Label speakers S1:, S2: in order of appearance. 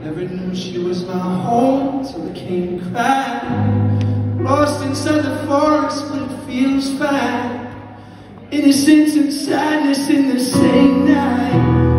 S1: Never knew she was my home till it came to cry. Lost inside the forest, but it feels fine. Innocence and sadness in the same night.